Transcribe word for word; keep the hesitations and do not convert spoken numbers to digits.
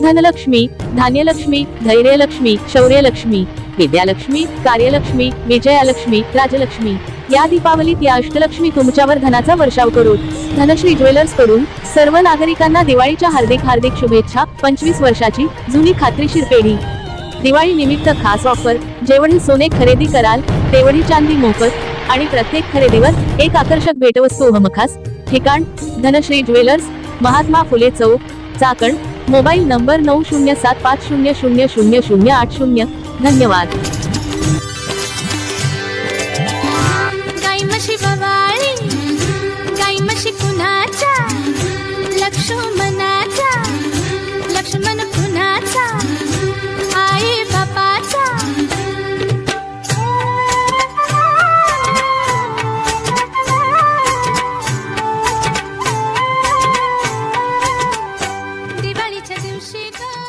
धनलक्ष्मी, धान्यलक्ष्मी, धैर्यलक्ष्मी, शौर्यलक्ष्मी, विद्यालक्ष्मी, कार्यलक्ष्मी, विजयालक्ष्मी, राजलक्ष्मी या दीपावलीत या अष्टलक्ष्मी तुमच्यावर धनाचा वर्षाव करू। धनश्री ज्वेलर्स कडून सर्व नागरिकांना दिवाळीच्या हार्दिक हार्दिक शुभेच्छा। पंचवीस वर्षाची जुनी खात्रीशीर पेढी। दिवाळी निमित्त खास ऑफर, जेवढी सोने खरेदी कराल तेवढी चांदी मोफत आणि प्रत्येक खरेदीवर एक आकर्षक भेटवस्तू हमखास। ठिकाण धनश्री ज्वेलर्स, महात्मा फुले चौक, चाकण। मोबाईल नंबर नऊ शून्य सात पाच शून्य शून्य शून्य शून्य आठ शून्य। धन्यवाद। गाई म्हशी बवाळी, गाई म्हशी कुणाच्या, लक्ष्मणाचा, लक्ष्मण कुणाचा, आई बापाचा। दिवाळीच्या दिवशी